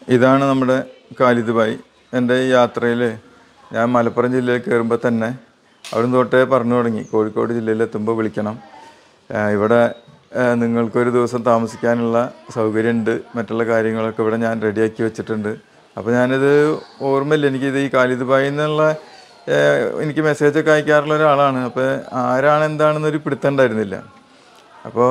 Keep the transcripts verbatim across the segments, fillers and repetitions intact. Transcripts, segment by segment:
ഇതാണ് നമ്മുടെ ഖാലിദ് ഭായ്. എൻ്റെ ഈ യാത്രയിൽ ഞാൻ മലപ്പുറം ജില്ലയിൽ കയറുമ്പോൾ തന്നെ അവിടുന്ന് തൊട്ടേ പറഞ്ഞു തുടങ്ങി, കോഴിക്കോട് ജില്ലയിലെത്തുമ്പോൾ വിളിക്കണം, ഇവിടെ നിങ്ങൾക്കൊരു ദിവസം താമസിക്കാനുള്ള സൗകര്യമുണ്ട്, മറ്റുള്ള കാര്യങ്ങളൊക്കെ ഇവിടെ ഞാൻ റെഡിയാക്കി വെച്ചിട്ടുണ്ട്. അപ്പോൾ ഞാനിത് ഓർമ്മയില്ല, എനിക്കിത് ഈ ഖാലിദ് ഭായ് എന്നുള്ള എനിക്ക് മെസ്സേജൊക്കെ അയക്കാറുള്ള ഒരാളാണ്. അപ്പോൾ ആരാണ് എന്താണെന്നൊരു പിടുത്തമുണ്ടായിരുന്നില്ല. അപ്പോൾ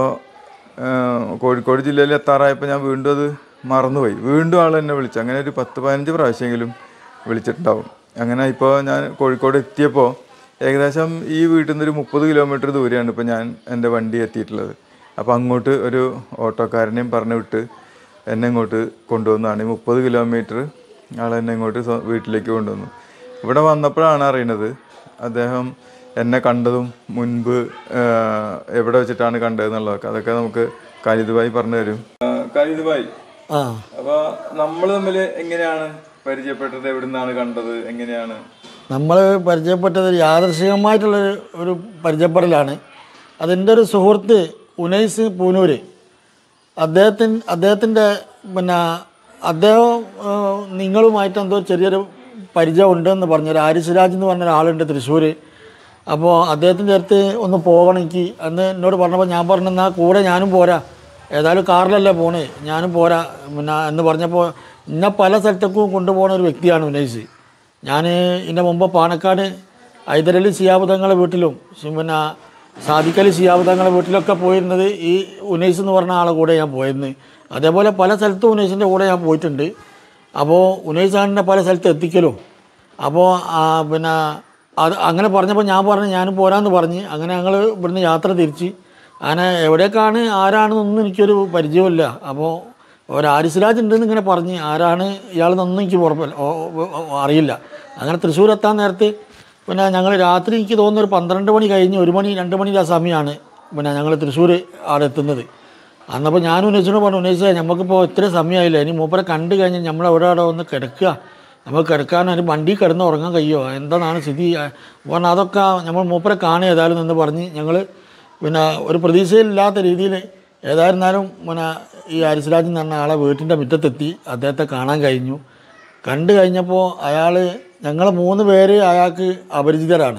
കോഴിക്കോട് ജില്ലയിൽ എത്താറായപ്പോൾ ഞാൻ വീണ്ടും അത് മറന്നുപോയി. വീണ്ടും ആൾ എന്നെ വിളിച്ചു. അങ്ങനെ ഒരു പത്ത് പതിനഞ്ച് പ്രാവശ്യമെങ്കിലും വിളിച്ചിട്ടുണ്ടാവും. അങ്ങനെ ഇപ്പോൾ ഞാൻ കോഴിക്കോട് എത്തിയപ്പോൾ ഏകദേശം ഈ വീട്ടിൽ നിന്നൊരു മുപ്പത് കിലോമീറ്റർ ദൂരെയാണ് ഇപ്പോൾ ഞാൻ എൻ്റെ വണ്ടി എത്തിയിട്ടുള്ളത്. അപ്പോൾ അങ്ങോട്ട് ഒരു ഓട്ടോക്കാരനെയും പറഞ്ഞു വിട്ട് എന്നെ ഇങ്ങോട്ട് കൊണ്ടുവന്നതാണ്. ഈ മുപ്പത് കിലോമീറ്റർ ആൾ എന്നെ ഇങ്ങോട്ട് വീട്ടിലേക്ക് കൊണ്ടുവന്നു. ഇവിടെ വന്നപ്പോഴാണ് അറിയുന്നത് അദ്ദേഹം എന്നെ കണ്ടതും മുൻപ് എവിടെ വെച്ചിട്ടാണ് കണ്ടതെന്നുള്ളതൊക്കെ. അതൊക്കെ നമുക്ക് ഖാലിദ് ഭായ് പറഞ്ഞു തരും. ഖാലിദ് ഭായ്, അപ്പോൾ നമ്മൾ തമ്മിൽ എങ്ങനെയാണ് പരിചയപ്പെട്ടത്? എവിടെ നിന്നാണ് കണ്ടത്? എങ്ങനെയാണ് നമ്മൾ പരിചയപ്പെട്ടത്? യാദൃശികമായിട്ടുള്ളൊരു ഒരു പരിചയപ്പെടലാണ്. അതെൻ്റെ ഒരു സുഹൃത്ത് ഉനൈസ് പൂനൂര്, അദ്ദേഹത്തിന് അദ്ദേഹത്തിൻ്റെ പിന്നെ അദ്ദേഹം നിങ്ങളുമായിട്ട് എന്തോ ചെറിയൊരു പരിചയം ഉണ്ടെന്ന് പറഞ്ഞു. ഒരു ആരിസ് രാജ് എന്ന് പറഞ്ഞ ഒരാളുണ്ട് തൃശ്ശൂർ. അപ്പോൾ അദ്ദേഹത്തിൻ്റെ അടുത്ത് ഒന്ന് പോകണം എനിക്ക് എന്ന് എന്നോട് പറഞ്ഞപ്പോൾ ഞാൻ പറഞ്ഞു, എന്നാൽ കൂടെ ഞാനും പോരാ, ഏതായാലും കാറിലല്ലേ പോണേ, ഞാനും പോരാ പിന്നെ എന്ന് പറഞ്ഞപ്പോൾ ഇന്നെ പല സ്ഥലത്തേക്കും കൊണ്ടുപോകുന്ന ഒരു വ്യക്തിയാണ് ഉനൈസ്. ഞാൻ ഇതിൻ്റെ മുമ്പ് പാണക്കാട് ഹൈദരലി ശിഹാബ് തങ്ങളുടെ വീട്ടിലും പിന്നെ സാദിഖലി ശിഹാബ് തങ്ങളുടെ വീട്ടിലൊക്കെ പോയിരുന്നത് ഈ ഉനൈസ് എന്ന് പറഞ്ഞ ആളെ കൂടെ ഞാൻ പോയിരുന്നു. അതേപോലെ പല സ്ഥലത്തും ഉനൈസിൻ്റെ കൂടെ ഞാൻ പോയിട്ടുണ്ട്. അപ്പോൾ ഉനൈസാണിനെ പല സ്ഥലത്ത് എത്തിക്കലും. അപ്പോൾ പിന്നെ അത് അങ്ങനെ പറഞ്ഞപ്പോൾ ഞാൻ പറഞ്ഞു ഞാനും പോരാന്ന് പറഞ്ഞ് അങ്ങനെ ഞങ്ങൾ ഇവിടുന്ന് യാത്ര തിരിച്ച്. അങ്ങനെ എവിടേക്കാണ് ആരാണെന്നൊന്നും എനിക്കൊരു പരിചയമില്ല. അപ്പോൾ ഒരു ആരിസ് രാജ് ഉണ്ടെന്ന് ഇങ്ങനെ പറഞ്ഞ് ആരാണ് ഇയാളെന്നൊന്നും എനിക്ക് ഉറപ്പില്ല, അറിയില്ല. അങ്ങനെ തൃശ്ശൂർ എത്താൻ നേരത്ത് പിന്നെ ഞങ്ങൾ രാത്രി എനിക്ക് തോന്നുന്ന ഒരു പന്ത്രണ്ട് മണി കഴിഞ്ഞ് ഒരു മണി രണ്ട് മണി ആ സമയമാണ് പിന്നെ ഞങ്ങൾ തൃശ്ശൂർ അവിടെ എത്തുന്നത്. അന്നപ്പോൾ ഞാൻ ഉനൈസിനോട് പറഞ്ഞു, ഉനൈസേ നമുക്കിപ്പോൾ ഇത്രയും സമയമായില്ല, ഇനി മൂപ്പരെ കണ്ടു കഴിഞ്ഞാൽ നമ്മളെവിടെ അവിടെ ഒന്ന് കിടക്കുക, നമുക്ക് കിടക്കാൻ ഒരു വണ്ടി കിടന്ന് ഉറങ്ങാൻ കഴിയുമോ, എന്താണ് സ്ഥിതി പറഞ്ഞാൽ അതൊക്കെ നമ്മൾ മൂപ്പരെ കാണുക ഏതായാലും എന്ന് പറഞ്ഞ് ഞങ്ങൾ പിന്നെ ഒരു പ്രതീക്ഷയില്ലാത്ത രീതിയിൽ ഏതായിരുന്നാലും പിന്നെ ഈ ആരിസ് രാജ് എന്ന് പറഞ്ഞ ആളെ വീട്ടിൻ്റെ മുറ്റത്തെത്തി. അദ്ദേഹത്തെ കാണാൻ കഴിഞ്ഞു. കണ്ടു കഴിഞ്ഞപ്പോൾ അയാൾ ഞങ്ങൾ മൂന്ന് പേര് അയാൾക്ക് അപരിചിതരാണ്.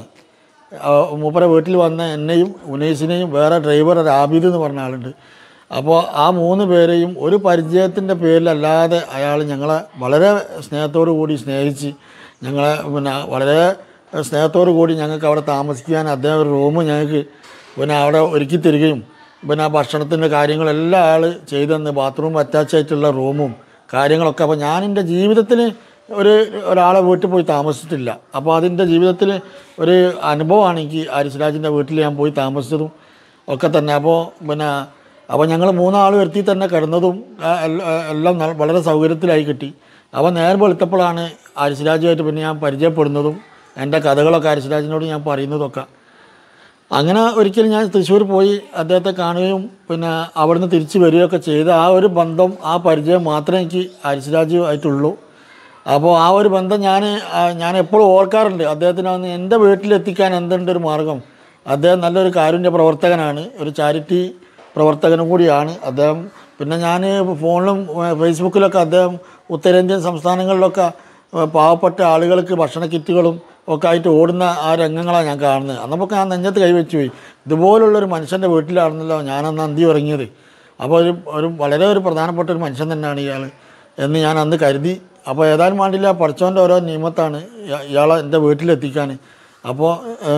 മൂപ്പരെ വീട്ടിൽ വന്ന എന്നെയും ഉനൈസിനെയും വേറെ ഡ്രൈവർ ഒരു ആബിദ് എന്ന് പറഞ്ഞ ആളുണ്ട്. അപ്പോൾ ആ മൂന്ന് പേരെയും ഒരു പരിചയത്തിൻ്റെ പേരിലല്ലാതെ അയാൾ ഞങ്ങളെ വളരെ സ്നേഹത്തോടു കൂടി സ്നേഹിച്ച് ഞങ്ങളെ പിന്നെ വളരെ സ്നേഹത്തോടു കൂടി ഞങ്ങൾക്ക് അവിടെ താമസിക്കാൻ അദ്ദേഹം ഒരു റൂം ഞങ്ങൾക്ക് പിന്നെ അവിടെ ഒരുക്കി തരികയും പിന്നെ ആ ഭക്ഷണത്തിൻ്റെ കാര്യങ്ങളെല്ലാം ആൾ ചെയ്തു തന്ന്, ബാത്റൂം അറ്റാച്ച് ആയിട്ടുള്ള റൂമും കാര്യങ്ങളൊക്കെ. അപ്പോൾ ഞാൻ എൻ്റെ ജീവിതത്തിൽ ഒരു ഒരാളെ വീട്ടിൽ പോയി താമസിച്ചിട്ടില്ല. അപ്പോൾ അതിൻ്റെ ജീവിതത്തിൽ ഒരു അനുഭവമാണ് എനിക്ക് ആരിസ് രാജിൻ്റെ വീട്ടിൽ ഞാൻ പോയി താമസിച്ചതും ഒക്കെ തന്നെ. അപ്പോൾ പിന്നെ അപ്പോൾ ഞങ്ങൾ മൂന്നാൾ വരുത്തി തന്നെ കിടന്നതും എല്ലാം വളരെ സൗകര്യത്തിലായി കിട്ടി. അപ്പോൾ നേരം വെളുത്തപ്പോഴാണ് ആരിസ് രാജുമായിട്ട് പിന്നെ ഞാൻ പരിചയപ്പെടുന്നതും എൻ്റെ കഥകളൊക്കെ ആരിസ് രാജിനോട് ഞാൻ പറയുന്നതൊക്കെ. അങ്ങനെ ഒരിക്കലും ഞാൻ തൃശ്ശൂർ പോയി അദ്ദേഹത്തെ കാണുകയും പിന്നെ അവിടുന്ന് തിരിച്ച് വരികയൊക്കെ ചെയ്ത് ആ ഒരു ബന്ധം ആ പരിചയം മാത്രമേ എനിക്ക് ആരിസ് രാജു ആയിട്ടുള്ളൂ. അപ്പോൾ ആ ഒരു ബന്ധം ഞാൻ ഞാൻ എപ്പോഴും ഓർക്കാറുണ്ട്. അദ്ദേഹത്തിന് വന്ന് എൻ്റെ വീട്ടിലെത്തിക്കാൻ എന്തുണ്ട് ഒരു മാർഗം. അദ്ദേഹം നല്ലൊരു കാരുണ്യ പ്രവർത്തകനാണ്, ഒരു ചാരിറ്റി പ്രവർത്തകനും കൂടിയാണ് അദ്ദേഹം. പിന്നെ ഞാൻ ഫോണിലും ഫേസ്ബുക്കിലൊക്കെ അദ്ദേഹം ഉത്തരേന്ത്യൻ സംസ്ഥാനങ്ങളിലൊക്കെ പാവപ്പെട്ട ആളുകൾക്ക് ഭക്ഷണ കിറ്റുകളും ഒക്കെ ആയിട്ട് ഓടുന്ന ആ രംഗങ്ങളാണ് ഞാൻ കാണുന്നത്. അന്നപ്പോൾ ഞാൻ നെഞ്ചത്ത് കൈവച്ച് പോയി, ഇതുപോലുള്ളൊരു മനുഷ്യൻ്റെ വീട്ടിലാണെന്നല്ലോ ഞാനന്ന് അന്തി ഉറങ്ങിയത്. അപ്പോൾ ഒരു ഒരു വളരെ ഒരു പ്രധാനപ്പെട്ട ഒരു മനുഷ്യൻ തന്നെയാണ് ഇയാൾ എന്ന് ഞാൻ അന്ന് കരുതി. അപ്പോൾ ഏതായാലും വേണ്ടില്ല, പഠിച്ചവൻ്റെ ഓരോ നിയമത്താണ് ഇയാളെ എൻ്റെ വീട്ടിലെത്തിക്കാൻ. അപ്പോൾ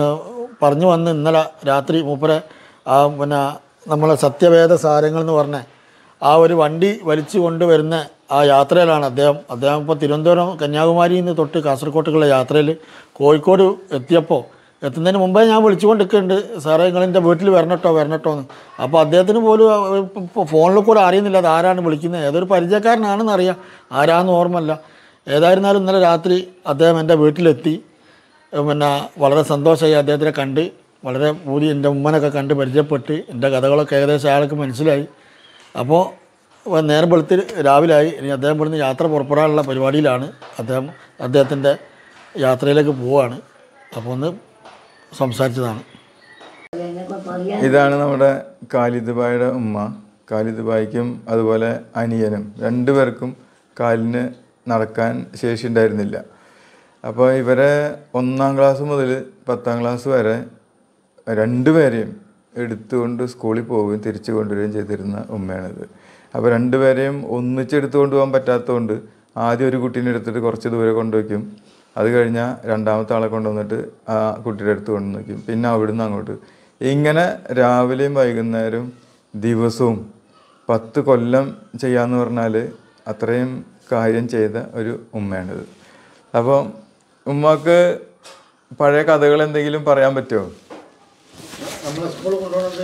പറഞ്ഞു വന്ന് ഇന്നലെ രാത്രി മൂപ്പരെ ആ പിന്നെ നമ്മളെ സത്യവേദ സാരങ്ങൾ എന്ന് പറഞ്ഞ ആ ഒരു വണ്ടി വലിച്ചു കൊണ്ടുവരുന്ന ആ യാത്രയിലാണ് അദ്ദേഹം. അദ്ദേഹം ഇപ്പോൾ തിരുവനന്തപുരം കന്യാകുമാരിയിൽ നിന്ന് തൊട്ട് കാസർഗോട്ടേക്കുള്ള യാത്രയിൽ കോഴിക്കോട് എത്തിയപ്പോൾ എത്തുന്നതിന് മുമ്പേ ഞാൻ വിളിച്ചുകൊണ്ടിരിക്കുന്നുണ്ട്, സാറേ നിങ്ങളെൻ്റെ വീട്ടിൽ വരണട്ടോ വരണട്ടോ എന്ന്. അപ്പോൾ അദ്ദേഹത്തിന് പോലും ഫോണിൽ കൂടെ അറിയുന്നില്ല അത് ആരാണ് വിളിക്കുന്നത്, ഏതൊരു പരിചയക്കാരനാണെന്ന് അറിയാം, ആരാണെന്ന് ഓർമ്മല്ല. ഏതായിരുന്നാലും ഇന്നലെ രാത്രി അദ്ദേഹം എൻ്റെ വീട്ടിലെത്തി. പിന്നെ വളരെ സന്തോഷമായി അദ്ദേഹത്തിനെ കണ്ട്, വളരെ പൂതി എൻ്റെ ഉമ്മനൊക്കെ കണ്ട് പരിചയപ്പെട്ട് എൻ്റെ കഥകളൊക്കെ ഏകദേശം അയാൾക്ക് മനസ്സിലായി. അപ്പോൾ നേരം വെളുത്ത് രാവിലായി. ഇനി അദ്ദേഹം ഇവിടുന്ന് യാത്ര പുറപ്പെടാനുള്ള പരിപാടിയിലാണ്. അദ്ദേഹം അദ്ദേഹത്തിൻ്റെ യാത്രയിലേക്ക് പോവുകയാണ്. അപ്പോൾ ഒന്ന് സംസാരിച്ചതാണ്. ഇതാണ് നമ്മുടെ ഖാലിദ് ഭായിയുടെ ഉമ്മ. ഖാലിദ് ഭായിക്കും അതുപോലെ അനിയനും രണ്ടുപേർക്കും കാലിന് നടക്കാൻ ശേഷി ഉണ്ടായിരുന്നില്ല. അപ്പോൾ ഇവരെ ഒന്നാം ക്ലാസ് മുതൽ പത്താം ക്ലാസ് വരെ രണ്ടുപേരെയും എടുത്തുകൊണ്ട് സ്കൂളിൽ പോവുകയും തിരിച്ചു കൊണ്ടുവരികയും ചെയ്തിരുന്ന ഉമ്മയാണിത്. അപ്പോൾ രണ്ടുപേരെയും ഒന്നിച്ചെടുത്തു കൊണ്ടുപോകാൻ പറ്റാത്തതുകൊണ്ട് ആദ്യം ഒരു കുട്ടീനെ എടുത്തിട്ട് കുറച്ച് ദൂരെ കൊണ്ടുവയ്ക്കും. അത് കഴിഞ്ഞാൽ രണ്ടാമത്തെ ആളെ കൊണ്ടുവന്നിട്ട് ആ കുട്ടിയുടെ അടുത്ത് കൊണ്ടു വയ്ക്കും. പിന്നെ അവിടുന്ന് അങ്ങോട്ട് ഇങ്ങനെ രാവിലെയും വൈകുന്നേരവും ദിവസവും പത്ത് കൊല്ലം ചെയ്യാന്ന് പറഞ്ഞാൽ അത്രയും കാര്യം ചെയ്ത ഒരു ഉമ്മയാണിത്. അപ്പോൾ ഉമ്മക്ക് പഴയ കഥകൾ എന്തെങ്കിലും പറയാൻ പറ്റുമോ? നമ്മളെ സ്കൂളിൽ കൊണ്ടുപോകുന്നത്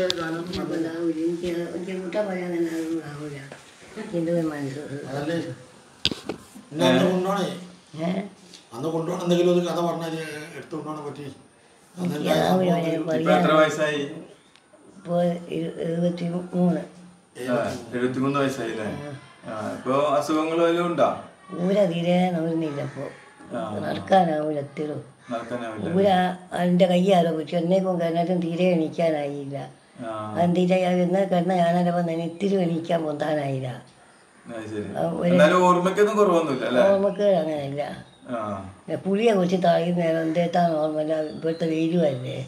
കൊണ്ടുപോകണേ അന്ന് കൊണ്ടുപോകണം എന്തെങ്കിലും ഒരു കഥ പറഞ്ഞാൽ എടുത്തു കൊണ്ടുപോകാൻ പറ്റി. എത്ര വയസ്സായി? എഴുപത്തി മൂന്ന് എഴുപത്തിമൂന്ന് വയസ്സായില്ലേ? ഇപ്പൊ അസുഖങ്ങൾ വല്ലതും ഉണ്ടോ? ഊര തീരെ നവരുന്നില്ല. ഇപ്പോൾ നടക്കാനാവൂല എത്തിടും. ഊര അതിൻ്റെ കയ്യാലോ പക്ഷെ എന്നേക്കും കിണറ്റും തീരെ എണീക്കാനായില്ല. അതിൻ്റെ എന്നാൽ കിടന്ന ഞാനല്ല വന്ന് ഇത്തിരി എണീക്കാൻ പൊന്താനായില്ല. ഓർമ്മക്ക് അങ്ങനെയില്ല. പുളിയെ കുറിച്ച് തളയുന്നേരം എന്തേത്താൻ ഓർമ്മയില്ല. ഇപ്പോഴത്തെ വെയിലുമല്ലേ.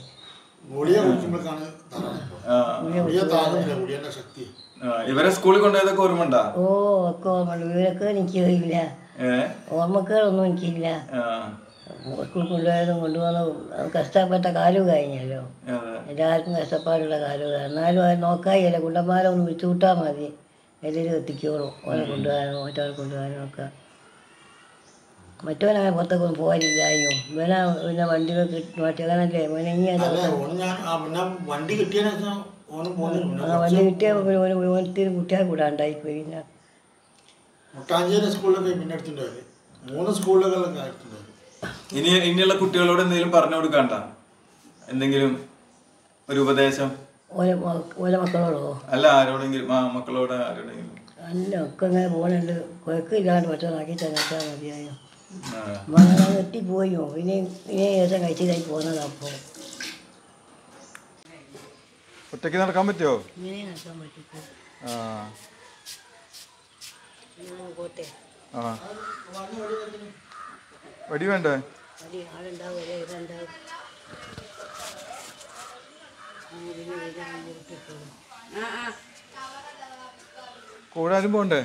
ഇവരെ സ്കൂളിൽ കൊണ്ടുപോയതൊക്കെ ഓർമ്മ? ഓ ഒക്കെ ഓർമ്മയുണ്ട്. ഇവരൊക്കെ എനിക്കില്ല. ഓർമ്മക്കേടൊന്നും എനിക്കില്ല. സ്കൂളിൽ കൊണ്ടുപോയതും കൊണ്ടുപോകുന്നതും കഷ്ടപ്പെട്ട കാലവും കഴിഞ്ഞല്ലോ. എല്ലാവർക്കും കഷ്ടപ്പാടുള്ള കാലവും. എന്നാലും അത് നോക്കായില്ല. കുണ്ടന്മാരെ ഒന്ന് വിളിച്ചു വിട്ടാൽ മതി, എല്ലാവരും എത്തിക്കോളും. ഓനെ കൊണ്ടുപോകാനോ മറ്റവരെ കൊണ്ടുപോകാനോ ഒക്കെ. മറ്റവനായ പുറത്തൊക്കെ ഒന്നും പോകാനില്ലായോ. ഇവനാ പിന്നെ വണ്ടി മറ്റവനല്ലേ മോനെ. ഇനി വണ്ടി കിട്ടിയ വണ്ടി കിട്ടിയ ഓനത്തിന് കുട്ടികളെ കൂടാണ്ടായി പോയി. പിന്നെ മുട്ടാഞ്ചേരി സ്കൂളിലൊക്കെ പിന്നെ എടുത്തിട്ടുണ്ടായത് മൂന്ന് സ്കൂളുകളിലൊക്കെ എടുത്തിട്ടുണ്ടായത്. ഇനി ഇനിയുള്ള കുട്ടികളോട് എന്തെങ്കിലും പറഞ്ഞു കൊടുക്കണ്ട? എന്തെങ്കിലും ഒരു ഉപദേശം? ഓല മക്കളോടോ? അല്ല, ആരോടെങ്കിലും മക്കളോട് ആരോടെങ്കിലും? അല്ല, ഒക്കെ അങ്ങനെ പോകുന്നുണ്ട്. കുഴക്കമില്ലാണ്ട് മറ്റൊന്നാക്കി തന്നെത്താൻ മതിയായോ. എത്തിപ്പോയോ ഇനി ഇനി ദിവസം കഴിച്ചതായി പോകുന്നത്. അപ്പോൾ ഒറ്റയ്ക്ക് നടക്കാൻ പറ്റുമോ? ഇങ്ങനെ നടക്കാൻ പറ്റും. ആ പോട്ടെ. ആ വടി വേണ്ടേ? വടി ആളുണ്ടാവും. ഇതുണ്ടാവും. കൂടെ ആരും പോണ്ടേ?